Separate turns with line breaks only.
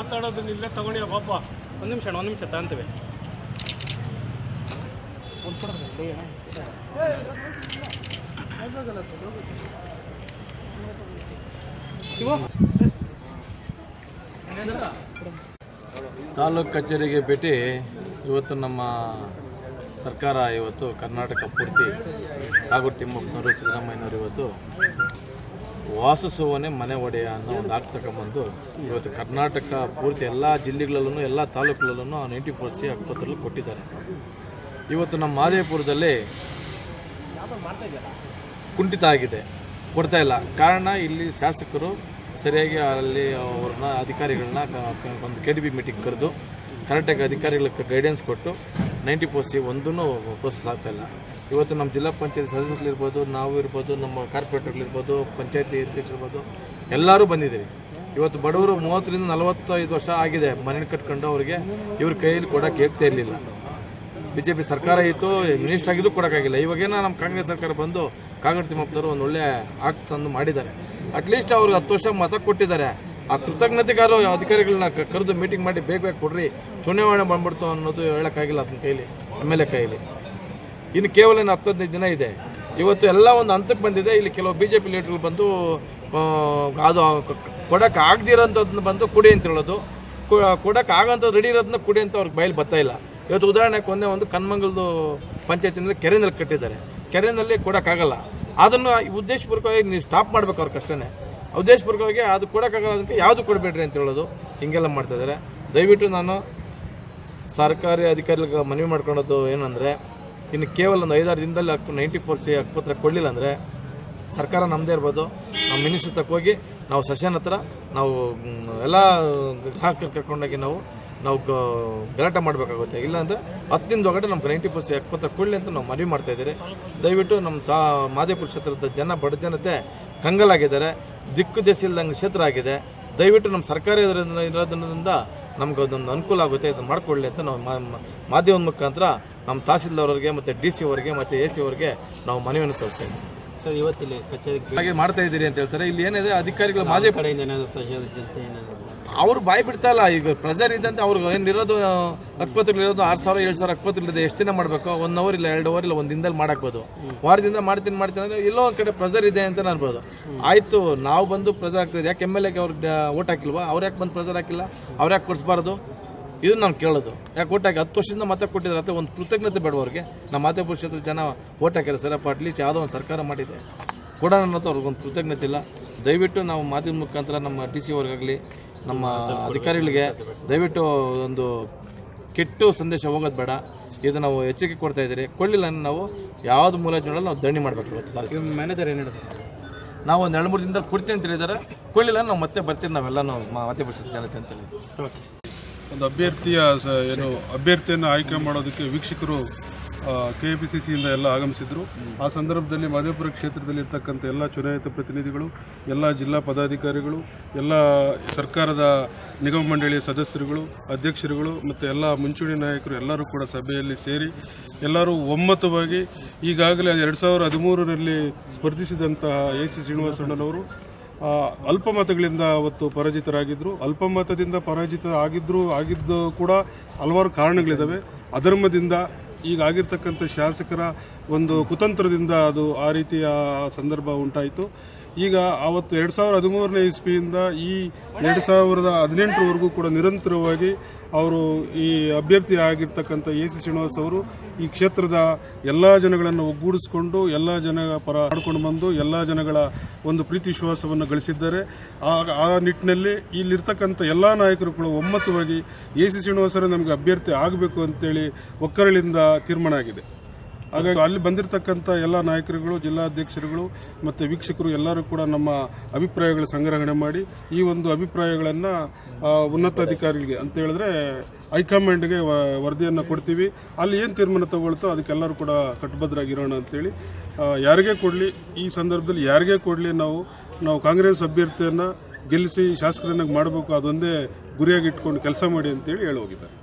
ಮಾತಾಡೋದನ್ನಿಲ್ಲ ತಗೊಂಡಿ ಪಾಪ. ಒಂದು ನಿಮಿಷ ತಾಂತೇವೆ.
ತಾಲೂಕು ಕಚೇರಿಗೆ ಭೇಟಿ. ಇವತ್ತು ನಮ್ಮ ಸರ್ಕಾರ ಇವತ್ತು ಕರ್ನಾಟಕ ಪೂರ್ತಿ ಕಾಗೋಡು ತಿಮ್ಮಪ್ಪನವರು ಸಿದ್ದರಾಮಯ್ಯನವರು ಇವತ್ತು ವಾಸಿಸುವನೇ ಮನೆ ಒಡೆಯ ಅನ್ನೋ ಒಂದು ಆಕ್ಟ್ ತಗೊಂಬಂದು ಇವತ್ತು ಕರ್ನಾಟಕ ಪೂರ್ತಿ ಎಲ್ಲ ಜಿಲ್ಲೆಗಳಲ್ಲೂ ಎಲ್ಲ ತಾಲೂಕುಗಳಲ್ಲೂ 94C ಹಕ್ಕುಪತ್ರಗಳು ಕೊಟ್ಟಿದ್ದಾರೆ. ಇವತ್ತು ನಮ್ಮ ಮಹದೇವಪುರದಲ್ಲಿ ಕುಂಠಿತ ಆಗಿದೆ, ಕೊಡ್ತಾ ಇಲ್ಲ. ಕಾರಣ ಇಲ್ಲಿ ಶಾಸಕರು ಸರಿಯಾಗಿ ಅಲ್ಲಿ ಅವ್ರನ್ನ ಅಧಿಕಾರಿಗಳನ್ನ ಒಂದು KDB ಮೀಟಿಂಗ್ ಕರೆದು ಕರೆಕ್ಟಾಗಿ ಅಧಿಕಾರಿಗಳಿಗೆ ಗೈಡೆನ್ಸ್ ಕೊಟ್ಟು 94C ಒಂದೂ ಪ್ರೋಸೆಸ್ ಆಗ್ತಾಯಿಲ್ಲ. ಇವತ್ತು ನಮ್ಮ ಜಿಲ್ಲಾ ಪಂಚಾಯತ್ ಸದಸ್ಯರುಗಳಿರ್ಬೋದು, ನಾವು ಇರ್ಬೋದು, ನಮ್ಮ ಕಾರ್ಪೊರೇಟರ್ಗಳಿರ್ಬೋದು, ಪಂಚಾಯತಿ ಅಧ್ಯಕ್ಷರಿರ್ಬೋದು, ಎಲ್ಲರೂ ಬಂದಿದ್ದೀವಿ. ಇವತ್ತು ಬಡವರು 30ರಿಂದ 45 ವರ್ಷ ಆಗಿದೆ ಮನೆ ಕಟ್ಕೊಂಡು ಅವ್ರಿಗೆ ಇವ್ರ ಕೈಯಲ್ಲಿ ಕೊಡೋಕ್ಕೆ ಆಗ್ತಾ ಇರಲಿಲ್ಲ. BJP ಸರ್ಕಾರ ಇತ್ತು, ಮಿನಿಸ್ಟರ್ ಆಗಿದ್ದು ಕೊಡೋಕ್ಕಾಗಿಲ್ಲ. ಇವಾಗೇನೋ ನಮ್ಮ ಕಾಂಗ್ರೆಸ್ ಸರ್ಕಾರ ಬಂದು ಕಾಗೋಡು ತಿಮ್ಮಪ್ಪನವರು ಒಂದು ಒಳ್ಳೆ ಆಕ್ಟ್ ತಂದು ಮಾಡಿದ್ದಾರೆ. ಅಟ್ಲೀಸ್ಟ್ ಅವ್ರಿಗೆ 10 ವರ್ಷ ಮತ ಕೊಟ್ಟಿದ್ದಾರೆ. ಆ ಕೃತಜ್ಞತೆಗಾರು ಅಧಿಕಾರಿಗಳನ್ನ ಕರೆದು ಮೀಟಿಂಗ್ ಮಾಡಿ ಬೇಗ ಕೊಡ್ರಿ, ಚುನಾವಣೆ ಬಂದ್ಬಿಡ್ತು ಅನ್ನೋದು ಹೇಳೋಕ್ಕಾಗಿಲ್ಲ ಅದನ್ನ ಕೈಲಿ, MLA ಕೈಲಿ. ಇನ್ನು ಕೇವಲ 10-15 ದಿನ ಇದೆ. ಇವತ್ತು ಎಲ್ಲ ಒಂದು ಹಂತಕ್ಕೆ ಬಂದಿದೆ. ಇಲ್ಲಿ ಕೆಲವು BJP ಲೀಡರ್ಗಳು ಬಂದು ಅದು ಕೊಡೋಕೆ ಆಗದಿರೋಂಥದ್ದನ್ನ ಬಂದು ಕುಡಿ ಅಂತ ಹೇಳೋದು, ಕೊಡೋಕೆ ಆಗಂಥದ್ದು ರೆಡಿ ಇರೋದನ್ನ ಕುಡಿ ಅಂತ ಅವ್ರಿಗೆ ಬಯಲು ಬರ್ತಾ ಇಲ್ಲ. ಇವತ್ತು ಉದಾಹರಣೆಗೆ ಒಂದೇ ಒಂದು ಕನ್ಮಂಗಲದ ಪಂಚಾಯತಿನಲ್ಲಿ ಕೆರೆನಲ್ಲಿ ಕಟ್ಟಿದ್ದಾರೆ. ಕೆರೆನಲ್ಲಿ ಕೊಡೋಕ್ಕಾಗಲ್ಲ. ಅದನ್ನು ಉದ್ದೇಶಪೂರ್ವಕವಾಗಿ ನೀವು ಸ್ಟಾಪ್ ಮಾಡ್ಬೇಕು ಅವ್ರ ಕಷ್ಟನೇ. ಉದ್ದೇಶಪೂರ್ವಕವಾಗಿ ಅದು ಕೊಡೋಕ್ಕಾಗಲ್ಲ, ಅದಕ್ಕೆ ಯಾವುದು ಕೊಡಬೇಡ್ರಿ ಅಂತ ಹೇಳೋದು, ಹಿಂಗೆಲ್ಲ ಮಾಡ್ತಾ ಇದ್ದಾರೆ. ದಯವಿಟ್ಟು ನಾನು ಸರ್ಕಾರಿ ಅಧಿಕಾರಿಗಳಿಗೆ ಮನವಿ ಮಾಡ್ಕೊಳ್ಳೋದು ಏನಂದರೆ, ಇನ್ನು ಕೇವಲ ಒಂದು 5-6 ದಿನದಲ್ಲಿ 94C ಹಕ್ಕುಪತ್ರ ಕೊಡಲಿಲ್ಲ ಅಂದರೆ ಸರ್ಕಾರ ನಮ್ಮದೇ ಇರ್ಬೋದು, ನಮ್ಮ ಮಿನಿಸ್ಟ್ರ್ ತಕ್ಕ ಹೋಗಿ ನಾವು ಸೆಷನ್ ಹತ್ರ ನಾವು ಎಲ್ಲ ಗ್ರಾಹಕರು ಕರ್ಕೊಂಡೋಗಿ ನಾವು ಗಲಾಟೆ ಮಾಡಬೇಕಾಗುತ್ತೆ. ಇಲ್ಲಾಂದರೆ 10 ದಿನದೊಳಗಡೆ ನಮ್ಗೆ 94C ಹಕ್ಕುಪತ್ರ ಕೊಡಲಿ ಅಂತ ನಾವು ಮನವಿ ಮಾಡ್ತಾಯಿದ್ದೀರಿ. ದಯವಿಟ್ಟು ನಮ್ಮ ಮಹದೇವಪುರ ಕ್ಷೇತ್ರದ ಜನ, ಬಡ ಜನತೆ ಕಂಗಲಾಗಿದ್ದಾರೆ, ದಿಕ್ಕು ದೆಸೆ ಇಲ್ದಂಗೆ ಕ್ಷೇತ್ರ ಆಗಿದೆ. ದಯವಿಟ್ಟು ನಮ್ಮ ಸರ್ಕಾರ ಇರೋದ್ರಿಂದ ನಮ್ಗೆ ಅದೊಂದು ಅನುಕೂಲ ಆಗುತ್ತೆ, ಇದನ್ನು ಮಾಡಿಕೊಳ್ಳಿ ಅಂತ ನಾವು ಮಾಧ್ಯಮದ ಮುಖಾಂತರ ನಮ್ಮ ತಹಸೀಲ್ದಾರರಿಗೆ ಮತ್ತು DC ಅವರಿಗೆ ಮತ್ತು AC ಅವರಿಗೆ ನಾವು ಮನವಿಯನ್ನು ಸಲ್ಲಿಸ್ತೇವೆ.
ಸರ್, ಇವತ್ತಿಲ್ಲಿ ಕಚೇರಿಗೆ
ಹಾಗೆ ಮಾಡ್ತಾ ಇದ್ದೀರಿ ಅಂತ ಹೇಳ್ತಾರೆ. ಇಲ್ಲಿ ಏನಿದೆ ಅಧಿಕಾರಿಗಳು ಮಾಧ್ಯಮ
ಕಡೆಯಿಂದ ಏನಾದರೂ ಪ್ರೆಷರ್ ಜೊತೆ ಏನಾದರೂ
ಅವರು ಬಾಯಿ ಬಿಡ್ತಾ ಇಲ್ಲ. ಈಗ ಪ್ರೆಷರ್ ಇದ್ದಂತೆ ಅವ್ರಿಗೆ ಏನಿರೋದು ಹಕ್ಕುಪತ್ರಗಳಿರೋದು 6,000-7,000 ಹಕ್ಕುಪತ್ರಗಳಿದೆ. ಎಷ್ಟು ದಿನ ಮಾಡಬೇಕು? 1 ಅವರ್ ಇಲ್ಲ 2 ಅವರ್ ಇಲ್ಲ 1 ದಿನದಲ್ಲಿ ಮಾಡಾಕ್ಬೋದು. ವಾರದಿಂದ ಮಾಡ್ತೀನಿ ಅಂದರೆ ಎಲ್ಲೋ ಒಂದು ಕಡೆ ಪ್ರೆಷರ್ ಇದೆ ಅಂತ ಅನ್ಬೋದು. ಆಯಿತು, ನಾವು ಬಂದು ಪ್ರೆಷರ್ ಆಗ್ತಿದೆ. ಯಾಕೆ MLA ಗೆ ಅವ್ರಿಗೆ ಓಟ್ ಹಾಕಿಲ್ವಾ? ಅವ್ರು ಯಾಕೆ ಬಂದು ಪ್ರೆಷರ್ ಹಾಕಿಲ್ಲ? ಅವ್ರು ಯಾಕೆ ಕೊಡಿಸ್ಬಾರ್ದು? ಇದು ನಾನು ಕೇಳೋದು. ಯಾಕೆ ಓಟ್ ಹಾಕಿ 10 ವರ್ಷದಿಂದ ಮತ ಕೊಟ್ಟಿದ್ದಾರೆ ಅಂತ ಒಂದು ಕೃತಜ್ಞತೆ ಬೇಡ ಅವ್ರಿಗೆ? ನಮ್ಮ ಮಹದೇವಪುರ ಕ್ಷೇತ್ರದ ಜನ ಓಟ್ ಹಾಕಿದ್ದಾರೆ ಸರಪ್ಪ, ಅಟ್ಲೀಸ್ಟ್ ಯಾವುದೋ ಒಂದು ಸರ್ಕಾರ ಮಾಡಿದೆ ಕೊಡೋಣ ಅನ್ನೋದು ಅವ್ರಿಗೊಂದು ಕೃತಜ್ಞತೆ ಇಲ್ಲ. ದಯವಿಟ್ಟು ನಾವು ಮಾಧ್ಯಮ ಮುಖಾಂತರ ನಮ್ಮ DC ಅವ್ರಿಗಾಗಲಿ ನಮ್ಮ ಅಧಿಕಾರಿಗಳಿಗೆ ದಯವಿಟ್ಟು ಒಂದು ಕೆಟ್ಟು ಸಂದೇಶ ಹೋಗೋದು ಬೇಡ. ಇದು ನಾವು ಎಚ್ಚರಿಕೆ ಕೊಡ್ತಾ ಇದ್ದೀರಿ. ಕೊಡಲಿಲ್ಲ ನಾವು ಯಾವುದು ಮೂಲಜನಗಳಲ್ಲಿ ನಾವು ದಂಡಿ ಮಾಡಬೇಕು.
ಮ್ಯಾನೇಜರ್ ಏನು ಹೇಳಿದ್ರು?
ನಾವು ಒಂದು 2-3 ದಿನದಲ್ಲಿ ಕೊಡ್ತೀನಿ ಅಂತ ಹೇಳಿದ್ದಾರೆ. ಕೊಡಲಿಲ್ಲ ನಾವು ಮತ್ತೆ ಬರ್ತೀವಿ, ನಾವೆಲ್ಲ ನಾವು ಮಹದೇವಪುರ ಜನತೆ ಅಂತ ಹೇಳಿ.
ಒಂದು ಅಭ್ಯರ್ಥಿಯನ್ನು ಆಯ್ಕೆ ಮಾಡೋದಕ್ಕೆ ವೀಕ್ಷಕರು KPCCಯಿಂದ ಎಲ್ಲ ಆಗಮಿಸಿದ್ರು. ಆ ಸಂದರ್ಭದಲ್ಲಿ ಮಹದೇವಪುರ ಕ್ಷೇತ್ರದಲ್ಲಿರ್ತಕ್ಕಂಥ ಎಲ್ಲ ಚುನಾಯಿತ ಪ್ರತಿನಿಧಿಗಳು, ಎಲ್ಲ ಜಿಲ್ಲಾ ಪದಾಧಿಕಾರಿಗಳು, ಎಲ್ಲ ಸರ್ಕಾರದ ನಿಗಮ ಮಂಡಳಿಯ ಸದಸ್ಯರುಗಳು, ಅಧ್ಯಕ್ಷರುಗಳು ಮತ್ತು ಎಲ್ಲ ಮುಂಚೂಣಿ ನಾಯಕರು ಎಲ್ಲರೂ ಕೂಡ ಸಭೆಯಲ್ಲಿ ಸೇರಿ ಎಲ್ಲರೂ ಒಮ್ಮತವಾಗಿ ಈಗಾಗಲೇ 2013ರಲ್ಲಿ ಸ್ಪರ್ಧಿಸಿದಂತಹ AC ಶ್ರೀನಿವಾಸಣ್ಣನವರು ಅಲ್ಪಮತಗಳಿಂದ ಅವತ್ತು ಪರಾಜಿತರಾಗಿದ್ದರು. ಅಲ್ಪಮತದಿಂದ ಆಗಿದ್ದು ಕೂಡ ಹಲವಾರು ಕಾರಣಗಳಿದ್ದಾವೆ. ಅಧರ್ಮದಿಂದ ಈಗ ಆಗಿರ್ತಕ್ಕಂಥ ಶಾಸಕರ ಒಂದು ಕುತಂತ್ರದಿಂದ ಅದು ಆ ರೀತಿಯ ಸಂದರ್ಭ ಉಂಟಾಯಿತು. ಈಗ ಅವತ್ತು 2013ನೇ ಇಸ್ವಿಯಿಂದ ಈ 2018ರವರೆಗೂ ಕೂಡ ನಿರಂತರವಾಗಿ ಅವರು ಈ ಅಭ್ಯರ್ಥಿ ಆಗಿರ್ತಕ್ಕಂಥ AC ಶ್ರೀನಿವಾಸ್ ಅವರು ಈ ಕ್ಷೇತ್ರದ ಎಲ್ಲ ಜನಗಳನ್ನು ಒಗ್ಗೂಡಿಸಿಕೊಂಡು ಎಲ್ಲ ಜನಗಳ ಪರ ಆಡ್ಕೊಂಡು ಬಂದು ಎಲ್ಲ ಜನಗಳ ಒಂದು ಪ್ರೀತಿ ವಿಶ್ವಾಸವನ್ನು ಗಳಿಸಿದ್ದಾರೆ. ಆ ನಿಟ್ಟಿನಲ್ಲಿ ಇಲ್ಲಿರ್ತಕ್ಕಂಥ ಎಲ್ಲ ನಾಯಕರು ಕೂಡ ಒಮ್ಮತವಾಗಿ AC ಶ್ರೀನಿವಾಸರು ನಮಗೆ ಅಭ್ಯರ್ಥಿ ಆಗಬೇಕು ಅಂತೇಳಿ ಒಕ್ಕರಳಿಂದ ತೀರ್ಮಾನ ಆಗಿದೆ. ಹಾಗಾಗಿ ಅಲ್ಲಿ ಬಂದಿರತಕ್ಕಂಥ ಎಲ್ಲ ನಾಯಕರುಗಳು, ಜಿಲ್ಲಾಧ್ಯಕ್ಷರುಗಳು ಮತ್ತು ವೀಕ್ಷಕರು ಎಲ್ಲರೂ ಕೂಡ ನಮ್ಮ ಅಭಿಪ್ರಾಯಗಳ ಸಂಗ್ರಹಣೆ ಮಾಡಿ ಈ ಒಂದು ಅಭಿಪ್ರಾಯಗಳನ್ನು ಉನ್ನತ ಅಧಿಕಾರಿಗಳಿಗೆ ಅಂತ ಹೇಳಿದ್ರೆ ಹೈಕಮಾಂಡ್ಗೆ ವರದಿಯನ್ನು ಕೊಡ್ತೀವಿ. ಅಲ್ಲಿ ಏನು ತೀರ್ಮಾನ ತಗೊಳ್ತೋ ಅದಕ್ಕೆಲ್ಲರೂ ಕೂಡ ಕಟ್ಟಬದ್ಧರಾಗಿರೋಣ ಅಂತೇಳಿ ಯಾರಿಗೇ ಕೊಡಲಿ, ಈ ಸಂದರ್ಭದಲ್ಲಿ ಯಾರಿಗೇ ಕೊಡಲಿ ನಾವು ಕಾಂಗ್ರೆಸ್ ಅಭ್ಯರ್ಥಿಯನ್ನು ಗೆಲ್ಲಿಸಿ ಶಾಸಕರನ್ನಾಗಿ ಮಾಡಬೇಕು, ಅದೊಂದೇ ಗುರಿಯಾಗಿ ಇಟ್ಕೊಂಡು ಕೆಲಸ ಮಾಡಿ ಅಂತೇಳಿ ಹೇಳಿ ಹೋಗಿದ್ದಾರೆ.